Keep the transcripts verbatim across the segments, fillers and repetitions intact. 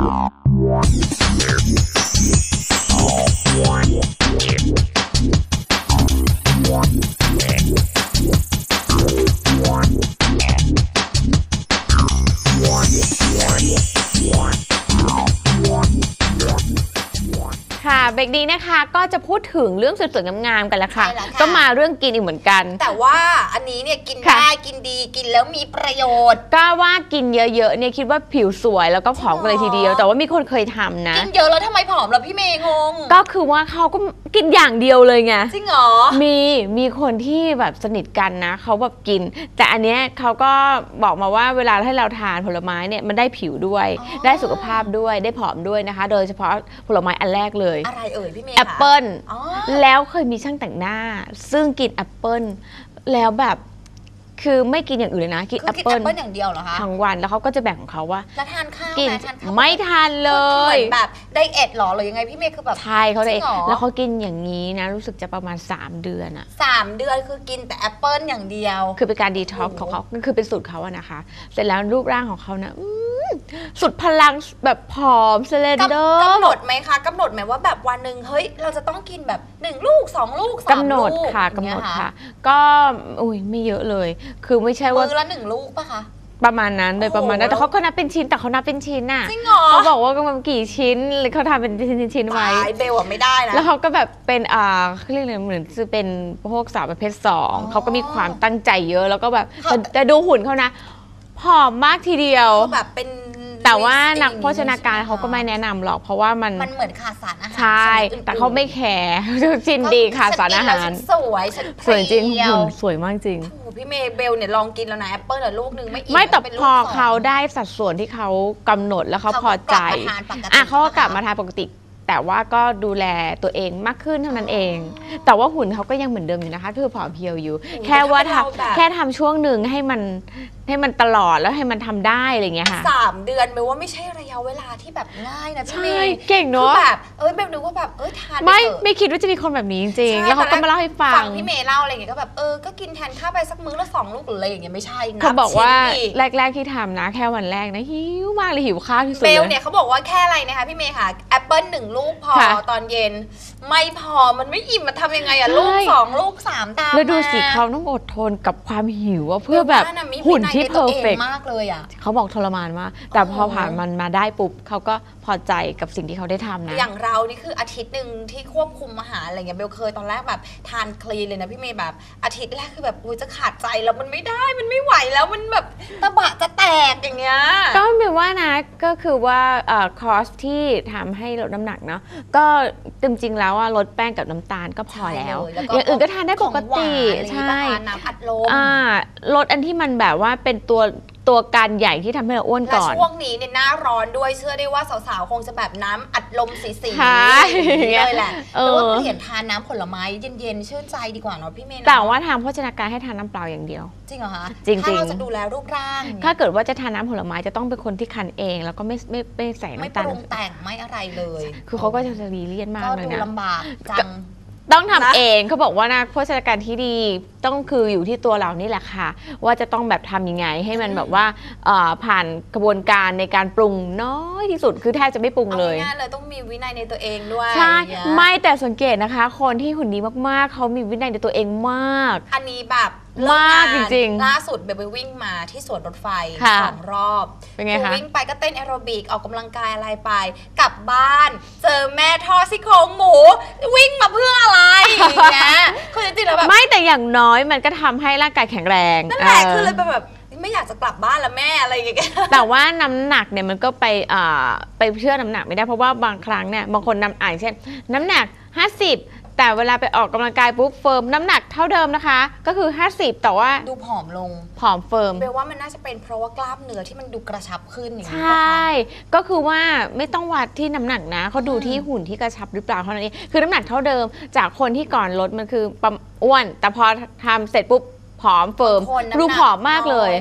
ค่ะเบรกนี้นะคะก็จะพูดถึงเรื่องสวยๆงามๆกันแล้วค่ะก็มาเรื่องกินอีกเหมือนกันแต่ว่าอันนี้เนี่ยกินได้กินดีกินแล้วมีประโยชน์ก็ว่ากินเยอะๆเนี่ยคิดว่าผิวสวยแล้วก็ผอมกันเลยทีเดียวแต่ว่ามีคนเคยทำนะกินเยอะแล้วทำไมผอมล่ะพี่เมย์งงก็คือว่าเขาก็กินอย่างเดียวเลยไงจริงเหรอมีมีคนที่แบบสนิทกันนะเขาแบบกินแต่อันเนี้ยเขาก็บอกมาว่าเวลาให้เราทานผลไม้เนี่ยมันได้ผิวด้วยได้สุขภาพด้วยได้ผอมด้วยนะคะโดยเฉพาะผลไม้อันแรกเลยอะไรเอ่ยพี่เมย์แอปเปิ้ลแล้วเคยมีช่างแต่งหน้าซึ่งกินแอปเปิ้ลแล้วแบบคือไม่กินอย่างอื่นเลยนะกินแอปเปิ้ลอย่างเดียวเหรอคะทั้งวันแล้วเขาก็จะแบ่งของเขาว่าแล้วทานข้าวกินไม่ทานเลยแบบไดเอทหรอหรือยังไงพี่เมย์คือแบบใช่เขาไดเอทแล้วเขากินอย่างนี้นะรู้สึกจะประมาณสามเดือนอะสามเดือนคือกินแต่แอปเปิ้ลอย่างเดียวคือเป็นการดีท็อกซ์ของเขาคือเป็นสูตรเขาอะนะคะเสร็จแล้วรูปร่างของเขานะสุดพลังแบบผอมเซเลนเดอร์กำหนดไหมคะกำหนดไหมว่าแบบวันหนึ่งเฮ้ยเราจะต้องกินแบบหนึ่งลูกสองลูกสามลูกกำหนดค่ะกำหนดค่ะก็อุ้ยไม่เยอะเลยคือไม่ใช่ว่ามื้อละหนึ่งลูกปะคะประมาณนั้นโดยประมาณนั้นแต่เขาก็นับเป็นชิ้นแต่เขานับเป็นชิ้นน่ะจริงเหรอเขาบอกว่ามันกี่ชิ้นเขาทำเป็นชิ้นๆไว้เบลอะไม่ได้นะแล้วเขาก็แบบเป็นอ่าเขาเรียกอะไรเหมือนจะเป็นพวกสาวประเภทสองเขาก็มีความตั้งใจเยอะแล้วก็แบบแต่ดูหุ่นเขานะผอมมากทีเดียวแบบเป็นแต่ว่านักโภชนาการเขาก็ไม่แนะนำหรอกเพราะว่ามันมันเหมือนขาดสารอาหารใช่แต่เขาไม่แคร์จินดีขาดสารอาหารสวยสวยจริงหุ่นสวยมากจริงพี่เมย์เบลเนี่ยลองกินแล้วนะแอปเปิ้ลลูกนึงไม่อิ่มไม่แต่พอเขาได้สัดส่วนที่เขากำหนดแล้วเขาพอใจอ่ะเขาก็กลับมาทานปกติแต่ว่าก็ดูแลตัวเองมากขึ้นเท่านั้นเองแต่ว่าหุ่นเขาก็ยังเหมือนเดิมอยู่นะคะคือผอมเพรียวอยู่แค่ว่าแค่ทำช่วงหนึ่งให้มันให้มันตลอดแล้วให้มันทำได้อะไรเงี้ยค่ะสามเดือนแปลว่าไม่ใช่ระยะเวลาที่แบบง่ายนะพี่เมย์เก่งเนาะแบบเอ้ยแบบนึกว่าแบบเอ้ยทานไม่ไม่คิดว่าจะมีคนแบบนี้จริงๆแล้วเขาก็มาเล่าให้ฟังพี่เมย์เล่าอะไรอย่างเงี้ยก็แบบเออก็กินแทนข้าวไปสักมื้อละสองลูกหรืออะไรอย่างเงี้ยไม่ใช่นะเขาบอกว่าแรกๆที่ทำนะแค่วันแรกนะหิวมากเลยหิวข้าวที่สุดเบลเนี่ยเขาบอกว่าแค่อะไรนะคะพี่เมย์ค่ะแอปเปิ้ลหนึ่งลูกพอตอนเย็นไม่พอมันไม่อิ่มมันทำยังไงอะลูกสองลูกสามตามแล้วดูสิเขาต้องอดทนกับความหิวเพื่อแบบหุ่นที่เพอร์เฟกต์มากเลยอะเขาบอกทรมานมากแต่พอผ่านมันมาได้ปุ๊บเขาก็พอใจกับสิ่งที่เขาได้ทำนะอย่างเรานี่คืออาทิตย์หนึ่งที่ควบคุมอาหารอะไรเงี้ยเบลเคยตอนแรกแบบทานคลีนเลยนะพี่เมย์แบบอาทิตย์แรกคือแบบอุ้ยจะขาดใจแล้วมันไม่ได้มันไม่ไหวแล้วมันแบบตะบะจะแตกอย่างเงี้ยก็เบลว่านะก็คือว่าคอสที่ทำให้ลดน้ำหนักเนาะก็จริงๆแล้วว่าลดแป้งกับน้ำตาลก็พอแล้วอย่างอื่นก็ทานได้ปกติใช่น้ำอัดลมลดอันที่มันแบบว่าเป็นตัวตัวการใหญ่ที่ทำให้เราอ้วนก่อนและช่วงนี้เนี่ยหน้าร้อนด้วยเชื่อได้ว่าสาวๆคงจะแบบน้ำอัดลมสีๆเลยแหละหรือว่าเปลี่ยนทานน้ำผลไม้เย็นๆชื่นใจดีกว่าเนาะพี่เมย์แต่ว่าทางโภชนาการให้ทานน้ำเปล่าอย่างเดียวจริงเหรอคะจริงๆถ้าเราจะดูแลรูปร่างถ้าเกิดว่าจะทานน้ำผลไม้จะต้องเป็นคนที่คั้นเองแล้วก็ไม่ไม่ไม่ใส่น้ำตาลไม่ปรุงแต่งไม่อะไรเลยคือเขาก็จะรีเลียนมากเลยนะก็ดูลำบากจังต้องทำเองเขาบอกว่านะโภชนาการที่ดีต้องคืออยู่ที่ตัวเรานี่แหละค่ะว่าจะต้องแบบทำยังไงให้มันแบบว่าผ่านกระบวนการในการปรุงน้อยที่สุดคือแทบจะไม่ปรุงเลยง่ายเลยต้องมีวินัยในตัวเองด้วยใช่ไม่แต่สังเกตนะคะคนที่หุ่นดีมากๆเขามีวินัยในตัวเองมากอันนี้แบบมากจริงๆล่าสุดเบลไปวิ่งมาที่สวนรถไฟสองรอบเป็นไงคะวิ่งไปก็เต้นแอโรบิกออกกำลังกายอะไรไปกลับบ้านเจอแม่ทอดซี่โครงหมูวิ่งมาเพื่ออะไรอย่างเงี้ยคือจริงๆแล้วแบบไม่แต่อย่างน้อยมันก็ทำให้ร่างกายแข็งแรงนั่นแหละคือเลยแบบไม่อยากจะกลับบ้านแล้วแม่อะไรอย่างเงี้ยแต่ว่าน้ำหนักเนี่ยมันก็ไปไปเชื่อน้ำหนักไม่ได้เพราะว่าบางครั้งเนี่ยบางคนนำอ่านเช่นน้ำหนักห้าสิบแต่เวลาไปออกกำลังกายปุ๊บเฟิร์มน้ำหนักเท่าเดิมนะคะก็คือห้าสิบแต่ว่าดูผอมลงผอมเฟิร์มแปลว่ามันน่าจะเป็นเพราะว่ากล้ามเนื้อที่มันดูกระชับขึ้นอย่างนี้ใช่ก็คือว่าไม่ต้องวัดที่น้ำหนักนะเขาดูที่หุ่นที่กระชับหรือเปล่าเท่านั้นเองคือน้ำหนักเท่าเดิมจากคนที่ก่อนลดมันคืออ้วนแต่พอทำเสร็จปุ๊บผอมเฟิร์มดูผอมมากเลยมาก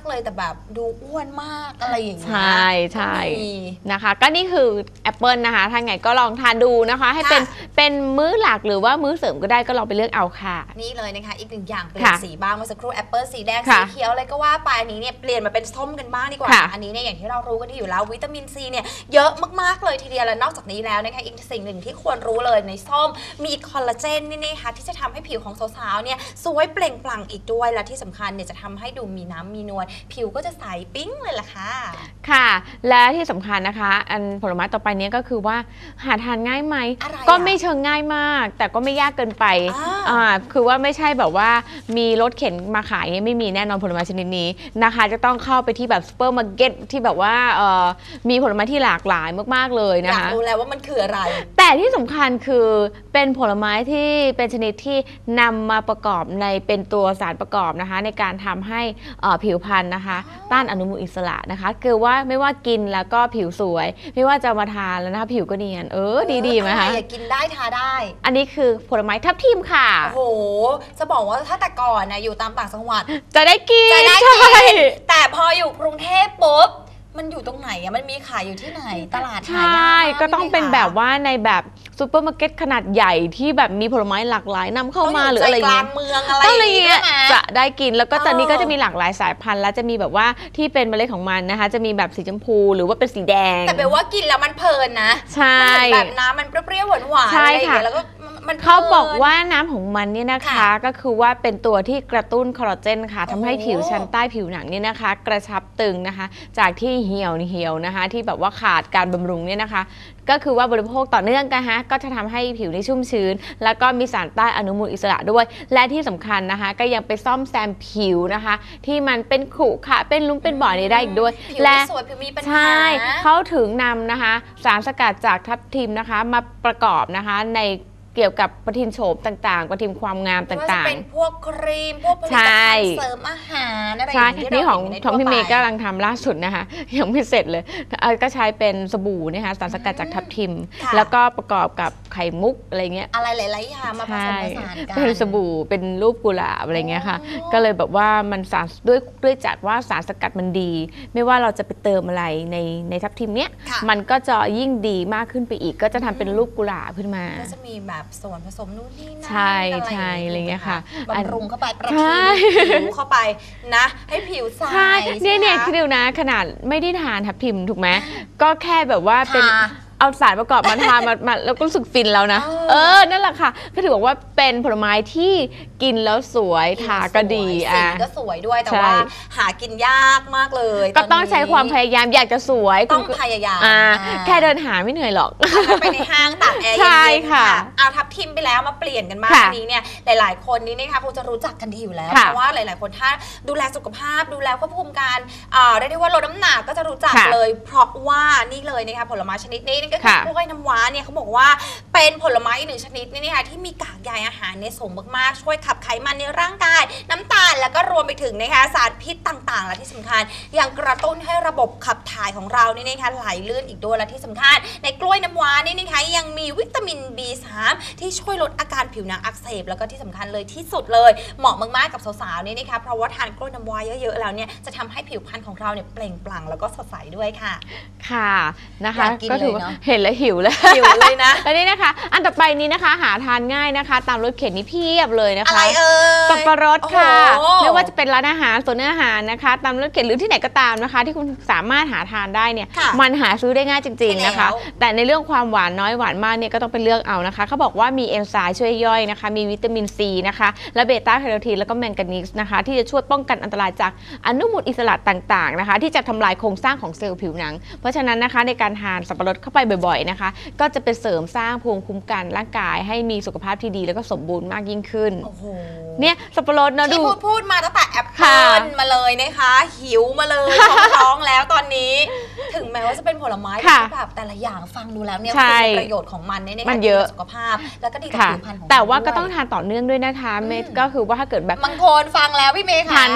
เลยแต่แบบดูอ้วนมากอะไรอย่างเงี้ยใช่ใช่นะคะก็นี่คือแอปเปิลนะคะถ้าไงก็ลองทานดูนะคะให้เป็นเป็นมื้อหลักหรือว่ามื้อเสริมก็ได้ก็ลองไปเลือกเอาค่ะนี่เลยนะคะอีกหนึ่งอย่างเปลี่ยนสีบ้างเมื่อสักครู่แอปเปิลสีแดงสีเขียวอะไรก็ว่าไปอันนี้เนี่ยเปลี่ยนมาเป็นส้มกันบ้างดีกว่าอันนี้เนี่ยอย่างที่เรารู้กันอยู่แล้ววิตามินซีเนี่ยเยอะมากๆเลยทีเดียวและนอกจากนี้แล้วนะคะอีกสิ่งหนึ่งที่ควรรู้เลยในส้มมีคอลลาเจนนี่นะคะที่จะทำให้ผิวของสาวๆเนี่ยสวยเปล่งปลั่งอีกด้วยและที่สำคัญเนี่ยจะทำให้ดูมีน้ำมีนวลผิวก็จะใสปิ๊งเลยล่ะค่ะค่ะและที่สำคัญนะคะอันผลไม้ต่อไปนี้ก็คือว่าหาทานง่ายไหมก็ไม่เชิงง่ายมากแต่ก็ไม่ยากเกินไปอ่าคือว่าไม่ใช่แบบว่ามีรถเข็นมาขายไม่มีแน่นอนผลไม้ชนิดนี้นะคะจะต้องเข้าไปที่แบบซูเปอร์มาร์เก็ตที่แบบว่าเอ่อมีผลไม้ที่หลากหลายมากๆเลยนะคะอยากรู้แล้วว่ามันคืออะไรแต่ที่สำคัญคือเป็นผลไม้ที่เป็นชนิดที่นำมาประกอบในเป็นตัวสารประกอบนะคะในการทำให้ผิวพรรณนะคะต้านอนุมูลอิสระนะคะคือว่าไม่ว่ากินแล้วก็ผิวสวยไม่ว่าจะมาทานแล้วนะคะผิวก็เนียนเออดีๆไหมคะอยากกินได้ทาได้อันนี้คือผลไม้ทับทิมค่ะโอ้โหจะบอกว่าถ้าแต่ก่อนนะอยู่ตามต่างจังหวัดจะได้กินจะได้กินแต่พออยู่กรุงเทพปุ๊บมันอยู่ตรงไหนอะมันมีขายอยู่ที่ไหนตลาดใช่ก็ต้องเป็นแบบว่าในแบบซูเปอร์มาร์เก็ตขนาดใหญ่ที่แบบมีผลไม้หลากหลายนำเข้ามาหรืออะไรเงี้ยเมืองอะไรเงี้ยจะได้กินแล้วก็ตอนนี้ก็จะมีหลากหลายสายพันธุ์แล้วจะมีแบบว่าที่เป็นเมล็ดของมันนะคะจะมีแบบสีชมพูหรือว่าเป็นสีแดงแต่แปลว่ากินแล้วมันเพลินนะใช่แบบน้ำมันเปรี้ยวๆหวานๆอะไรอย่างเงี้ยแล้วก็เขาบอกว่าน้ำของมันเนี่ยนะคะก็คือว่าเป็นตัวที่กระตุ้นคอลลาเจนค่ะทำให้ผิวชั้นใต้ผิวหนังเนี่ยนะคะกระชับตึงนะคะจากที่เหี่ยวเหี่ยวนะคะที่แบบว่าขาดการบำรุงเนี่ยนะคะก็คือว่าบริโภคต่อเนื่องกันฮะก็จะทำให้ผิวได้ชุ่มชื้นแล้วก็มีสารต้านอนุมูลอิสระด้วยและที่สำคัญนะคะก็ยังไปซ่อมแซมผิวนะคะที่มันเป็นขรุขระเป็นลุ้มเป็นบ่อนี้ได้อีกด้วยและสวยผิวมีปัญหาใช่เขาถึงนำนะคะสารสกัดจากทับทิมนะคะมาประกอบนะคะในเกี่ยวกับประทินโฉมต่างๆประทินความงามต่างๆเป็นพวกครีมพวกผลิตภัณฑ์เสริมอาหารอะไรอย่างนี้นี่ของของพี่เมย์กำลังทำล่าสุดนะคะยังไม่เสร็จเลยก็ใช้เป็นสบู่นะคะสารสกัดจากทับทิมแล้วก็ประกอบกับไข่มุกอะไรเงี้ยอะไรหลายๆอย่างมาผสมผสานกันเป็นสบู่เป็นรูปกุหลาบอะไรเงี้ยค่ะก็เลยแบบว่ามันสารด้วยด้วยจากว่าสารสกัดมันดี ไม่ว่าเราจะไปเติมอะไรในในทับทิมเนี้ยมันก็จะยิ่งดีมากขึ้นไปอีกก็จะทำเป็นรูปกุหลาบขึ้นมาก็จะมีแบบส่วนผสมนู่นนี่นั่นใช่ใช่อะไรเงี้ยค่ะบำรุงเข้าไปประทินผิวเข้าไปนะให้ผิวใสใช่เนี่ยเนี่ยคือดูนะขนาดไม่ได้ทานทับทิมถูกไหมก็แค่แบบว่าเป็นเอาสารประกอบมาทามาแล้วก็รู้สึกฟินแล้วนะเออนั่นแหละค่ะก็ถือบอกว่าเป็นผลไม้ที่กินแล้วสวยทาก็ดีอ่ะก็สวยด้วยแต่ว่าหากินยากมากเลยก็ต้องใช้ความพยายามอยากจะสวยต้องพยายามแค่เดินหาไม่เหนื่อยหรอกไปในห้างตากแอร์เย็นๆค่ะเอาทับทิมไปแล้วมาเปลี่ยนกันบ้างอันนี้เนี่ยหลายๆคนนี่นะคะคงจะรู้จักกันดีอยู่แล้วเพราะว่าหลายๆคนถ้าดูแลสุขภาพดูแลควบคุมการเรียกได้ว่าลดน้ำหนักก็จะรู้จักเลยเพราะว่านี่เลยนะคะผลไม้ชนิดนี้นี่ก็คือกล้วยน้ำว้าเนี่ยเขาบอกว่าเป็นผลไม้อีกหนึ่งชนิดนี่นะคะที่มีกากใยอาหารเนี่ยสูงมากๆช่วยขับไขมันในร่างกายน้ำตาลแล้วก็รวมไปถึงนะคะสารพิษต่างๆและที่สำคัญยังกระตุ้นให้ระบบขับถ่ายของเรานี่นะคะไหลลื่นอีกด้วยและที่สำคัญในกล้วยน้ำว้านี่นะคะยังมีวิตามิน บี สาม ที่ช่วยลดอาการผิวหนังอักเสบแล้วก็ที่สำคัญเลยที่สุดเลยเหมาะมากๆกับสาวๆนี่นะคะเพราะว่าทานกล้วยน้ำว้าเยอะๆแล้วเนี่ยจะทำให้ผิวพรรณของเราเนี่ยเปล่งปลั่งแล้วก็สดใสด้วยค่ะค่ะนะคะก็ถือว่าเห็นแล้วหิวแล้วหิวเลยนะแล้วนี่นะคะอันต่อไปนี้นะคะหาทานง่ายนะคะตามรถเข็นนี่เพียบเลยนะคะอะไรเอ่ยสับปะรดค่ะไม่ว่าจะเป็นร้านอาหารสวนอาหารนะคะตามรถเข็นหรือที่ไหนก็ตามนะคะที่คุณสามารถหาทานได้เนี่ยมันหาซื้อได้ง่ายจริงๆนะคะแต่ในเรื่องความหวานน้อยหวานมากเนี่ยก็ต้องไปเลือกเอานะคะเขาบอกว่ามีเอนไซม์ช่วยย่อยนะคะมีวิตามินซีนะคะและเบต้าแคโรทีนแล้วก็แมงกานีสนะคะที่จะช่วยป้องกันอันตรายจากอนุมูลอิสระต่างๆนะคะที่จะทำลายโครงสร้างของเซลล์ผิวหนังเพราะฉะนั้นนะคะในการทานสับปะรดเข้าไปบ่อยๆนะคะก็จะเป็นเสริมสร้างภูมิคุ้มกันร่างกายให้มีสุขภาพที่ดีแล้วก็สมบูรณ์มากยิ่งขึ้นเนี่ยสับปะรดนะดูที่พูดพูดมาตั้งแต่แอปเปิลมาเลยนะคะหิวมาเลยท้องแล้วตอนนี้ถึงแม้ว่าจะเป็นผลไม้ที่แบบแต่ละอย่างฟังดูแล้วเนี่ยมีประโยชน์ของมันเนี่ยมันเยอะสุขภาพแล้วก็ดีต่อผิวพรรณของแต่ว่าก็ต้องทานต่อเนื่องด้วยนะคะเมธก็คือว่าถ้าเกิดแบบบางคนฟังแล้วพี่เมย์ค่ะทานเดือน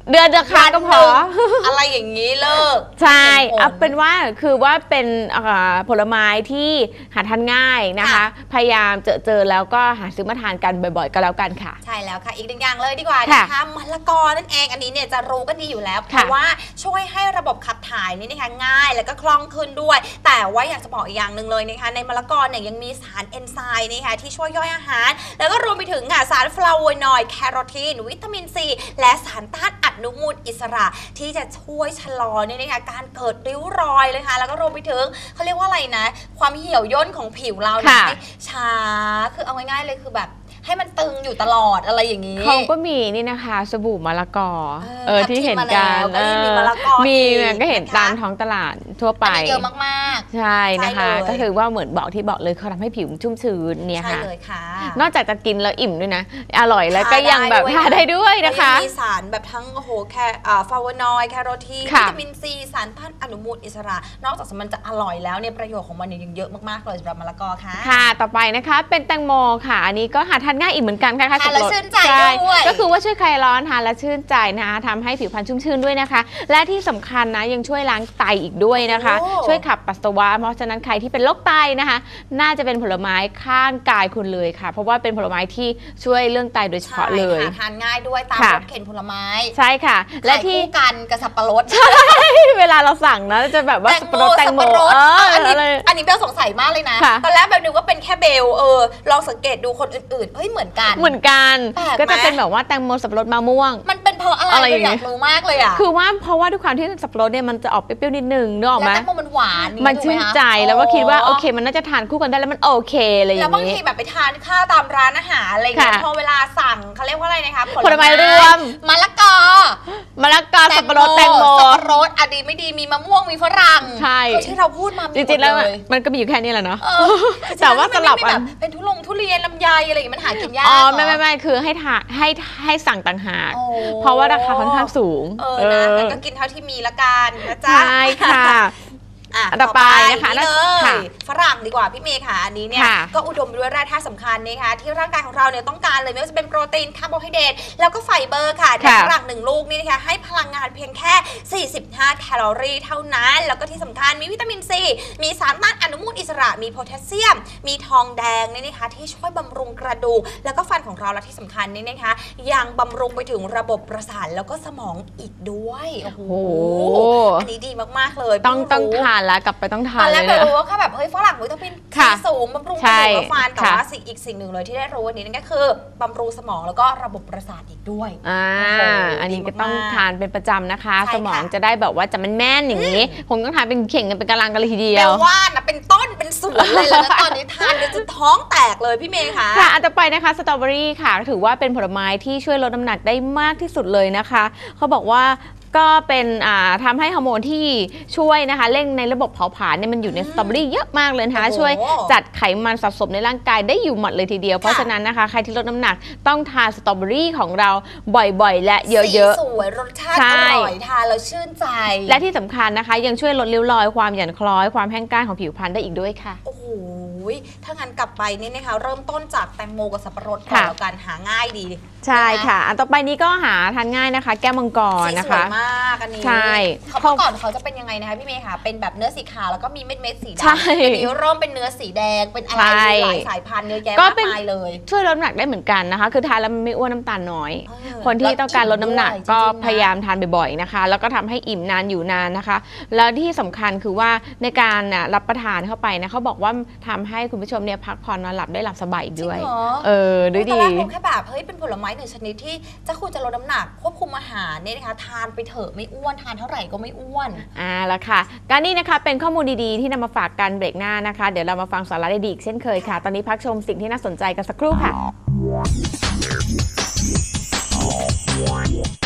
เดือนละครั้งก็พออะไรอย่างนี้เลิกใช่เอาเป็นว่าคือว่าเป็นผลไม้ที่หาทานง่ายนะคะพยายามเจอเจอแล้วก็หาซื้อมาทานกันบ่อยๆก็แล้วกันค่ะใช่แล้วค่ะอีกหนึ่งอย่างเลยดีกว่านะคะมะละกอนั่นเองอันนี้เนี่ยจะรู้กันดีอยู่แล้วเพราะว่าช่วยให้ระบบขับถ่ายนี่นะคะง่ายแล้วก็คล่องขึ้นด้วยแต่ว่าอยากจะบอกอีกอย่างหนึ่งเลยนะคะในมะละกอเนี่ยยังมีสารเอนไซม์นะคะที่ช่วยย่อยอาหารแล้วก็รวมไปถึงสารฟลาโวนอยด์แคโรทีนวิตามินซีและสารต้านอนุมูลอิสระที่จะช่วยชะลอเนี่ยนะคะการเกิดริ้วรอยเลยค่ะแล้วก็รวมไปถึงเขาเรียกว่าอะไรนะความเหี่ยวย่นของผิวเราเนี่ยช้าคือเอาง่ายๆเลยคือแบบให้มันตึงอยู่ตลอดอะไรอย่างนี้เขาก็มีนี่นะคะสบู่มะละกอเออที่เห็นกันมีมะละกอมีก็เห็นตามท้องตลาดทั่วไปเยอะมากๆใช่นะคะก็คือว่าเหมือนบอกที่บอกเลยเขาทำให้ผิวชุ่มชื้นเนี่ยค่ะนอกจากจะกินแล้วอิ่มด้วยนะอร่อยแล้วก็ยังแบบทานได้ด้วยนะคะมีสารแบบทั้งโอ้โหแคฟลาโวนอยด์แคโรทีนวิตามินซีสารต้านอนุมูลอิสระนอกจากมันจะอร่อยแล้วเนี่ยประโยชน์ของมันยังเยอะมากๆเลยสำหรับมะละกอค่ะค่ะต่อไปนะคะเป็นแตงโมค่ะอันนี้ก็หาทานง่ายอีกเหมือนกันค่ะทานแล้วชื่นใจด้วยก็คือว่าช่วยคลายร้อนทานแล้วชื่นใจนะคะทำให้ผิวพรรณชุ่มชื่นด้วยนะคะและที่สำคัญนะยังช่วยล้างไตอีกด้วยนะคะช่วยขับปัสสาวะเพราะฉะนั้นใครที่เป็นโรคไตนะคะน่าจะเป็นผลไม้ข้างกายคุณเลยค่ะเพราะว่าเป็นผลไม้ที่ช่วยเรื่องไตโดยเฉพาะเลยทานง่ายด้วยตามรถเข็นผลไม้ใช่ค่ะและที่กันกับสับปะรดเวลาเราสั่งนะจะแบบว่าสับปะรดแตงโมอันนี้อันนี้เบลสงสัยมากเลยนะตอนแรกเบลนึกว่าเป็นแค่เบลเออลองสังเกตดูคนอื่นๆเฮ้ยเหมือนกันเหมือนกันก็จะเป็นแบบว่าแตงโมสับปะรดมะม่วงมันเป็นเพราะอะไรอยากรู้มากเลยอ่ะคือว่าเพราะว่าทุกครั้งที่สับปะรดเนี่ยมันจะออกเปรี้ยวๆนิดนึงนึกออกไหมแล้วแตงโมมันหวานมันชื่นใจแล้วก็คิดว่าโอเคมันน่าจะทานคู่กันได้แล้วมันโอเคอะไรอย่างนี้แล้วบางทีแบบไปทานข้าวตามร้านอาหารอะไรอย่างเงี้ยพอเวลาสั่งเขาเรียกว่าอะไรนะคะผลไม้รวมมะละกอมะละกอสับปะรดแตงโมสับปะรดอะดีไม่ดีมีมะม่วงมีฝรั่งใช่ที่เราพูดมาจริงๆแล้วมันก็มีอยู่แค่นี้แหละเนาะแต่ว่าสลับกันเป็นทุลงทุเรียนลำไยอะไรอย่างเงี้ยมันหากินยากอ๋อไม่ไม่ไม่คือให้ทานให้ให้สั่งต่างหากเพราะว่าราคาค่อนข้างสูงเออนะก็กินเท่าที่มีละกันนะจ๊ะใช่ค่ะต่อไปนะคะนี่เลยฝรั่งดีกว่าพี่เมย์ค่ะอันนี้เนี่ยก็อุดมไปด้วยแร่ธาตุสำคัญนะคะที่ร่างกายของเราเนี่ยต้องการเลยไม่ว่าจะเป็นโปรตีนคาร์โบไฮเดรตแล้วก็ไฟเบอร์ค่ะฝรั่งหนึ่งลูกนี่นะคะให้พลังงานเพียงแค่สี่สิบห้าแคลอรี่เท่านั้นแล้วก็ที่สำคัญมีวิตามินซีมีสารต้านอนุมูลอิสระมีโพแทสเซียมมีทองแดงนี่นะคะที่ช่วยบำรุงกระดูกแล้วก็ฟันของเราและที่สำคัญนี่นะคะยังบำรุงไปถึงระบบประสาทแล้วก็สมองอีกด้วยโอ้โหอันนี้ดีมากๆเลยต้องต้องทานแล้วกลับไปต้องทานตอนแรกเรารู้ว่าเขาแบบเฮ้ยฝรั่งวิตามินซีสูงบำรุงกระดูกและฟันแต่ว่าสิ่งอีกสิ่งหนึ่งเลยที่ได้รู้วันนี้นั่นก็คือบำรุงสมองแล้วก็ระบบประสาทอีกด้วยอ่าอันนี้ก็ต้องทานเป็นประจำนะคะสมองจะได้แบบว่าจะมันแม่นอย่างนี้คงต้องทานเป็นเข่งกันเป็นกำลังกันเลยทีเดียวแปลว่านะเป็นต้นเป็นสวนเลยแล้วตอนนี้ทานจะท้องแตกเลยพี่เมย์ค่ะค่ะอันต่อไปนะคะสตรอเบอรี่ค่ะถือว่าเป็นผลไม้ที่ช่วยลดน้ำหนักได้มากที่สุดเลยนะคะเขาบอกว่าก็เป็นทำให้ฮอร์โมนที่ช่วยนะคะเร่งในระบบเผาผลาญเนี่ยมันอยู่ในสตรอเบอรี่เยอะมากเลยนะคะช่วยจัดไขมันสะสมในร่างกายได้อยู่หมดเลยทีเดียวเพราะฉะนั้นนะคะใครที่ลดน้ำหนักต้องทานสตรอเบอรี่ของเราบ่อยๆและเยอะๆสวยรสชาติอร่อยทานแล้วชื่นใจและที่สำคัญนะคะยังช่วยลดริ้วรอยความหย่อนคล้อยความแห้งกร้านของผิวพรรณได้อีกด้วยค่ะโอ้โหถ้างั้นกลับไปนี่นะคะเริ่มต้นจากแตงโมกับสับปะรดก่อนแล้วกันหาง่ายดีใช่ค่ะอันต่อไปนี้ก็หาทานง่ายนะคะแก้วมังกรนะคะสวยมากอันนี้ใช่เขาเมื่อก่อนเขาจะเป็นยังไงนะคะพี่เมย์ค่ะเป็นแบบเนื้อสีขาวแล้วก็มีเม็ดเม็ดสีดำอันนี้เริ่มเป็นเนื้อสีแดงเป็นอะไรหลายสายพันธุ์เนื้อแยะมากมายเลยช่วยลดน้ำหนักได้เหมือนกันนะคะคือทานแล้วมันไม่อ้วนน้ำตาลน้อยคนที่ต้องการลดน้ำหนักก็พยายามทานบ่อยๆนะคะแล้วก็ทำให้อิ่มนานอยู่นานนะคะแล้วที่สำคัญคือว่าในการรับประทานเข้าไปนะเขาบอกว่าทำให้คุณผู้ชมเนี่ยพักผ่อนนอนหลับได้หลับสบายด้วยเออด้วยดีตอนแรกผมแค่แบบเฮ้ยเป็นผลไม้หนึ่งชนิดที่จะคุณจะลดน้ำหนักควบคุมอาหารเนี่ยนะคะทานไปเถอะไม่อ้วนทานเท่าไหร่ก็ไม่อ้วนอ่าแล้วค่ะการนี้นะคะเป็นข้อมูลดีๆที่นำมาฝากกันเบรกหน้านะคะเดี๋ยวเรามาฟังสาระดีๆอีกเช่นเคยค่ะตอนนี้พักชมสิ่งที่น่าสนใจกันสักครู่ค่ะ